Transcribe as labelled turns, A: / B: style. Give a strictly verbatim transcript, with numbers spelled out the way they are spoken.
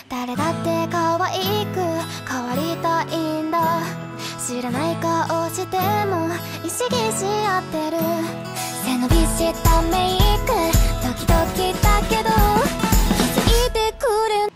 A: 誰だって可愛く変わりたいんだ。知らない顔しても意識し合ってる。背伸びした目